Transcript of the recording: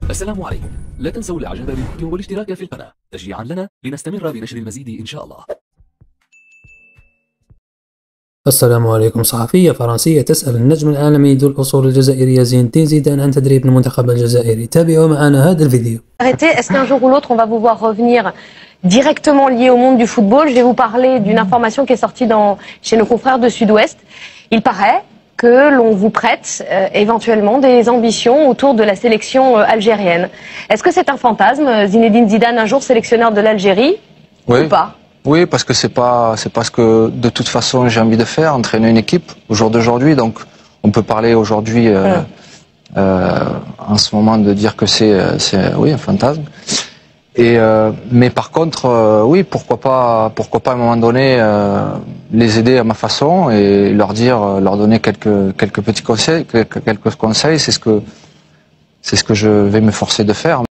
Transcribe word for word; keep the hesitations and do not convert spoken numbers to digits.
السلام عليكم. لا تنسوا الاعجاب بالفيديو والاشتراك في القناة تشجيعا لنا لنستمر بنشر المزيد إن شاء الله. السلام عليكم. صحفية فرنسية تسأل النجم العالمي ذو الأصول الجزائرية زين الدين زيدان عن تدريب المنتخب الجزائري. تابعوا معنا هذا الفيديو. Est-ce qu'un jour ou l'autre, on va vous voir revenir directement lié au monde du football? Je vais vous parler d'une information qui est sortie dans, chez nos confrères de Sud-Ouest. Il paraît que l'on vous prête euh, éventuellement des ambitions autour de la sélection euh, algérienne. Est-ce que c'est un fantasme, Zinedine Zidane, un jour sélectionneur de l'Algérie, oui. ou pas? Oui, parce que c'est pas c'est pas ce que de toute façon j'ai envie de faire, entraîner une équipe au jour d'aujourd'hui. Donc on peut parler aujourd'hui euh, ouais. euh, en ce moment de dire que c'est c'est oui un fantasme. Et euh, mais par contre euh, oui pourquoi pas pourquoi pas à un moment donné euh, les aider à ma façon et leur dire leur donner quelques quelques petits conseils quelques, quelques conseils c'est ce que c'est ce que je vais m'efforcer de faire.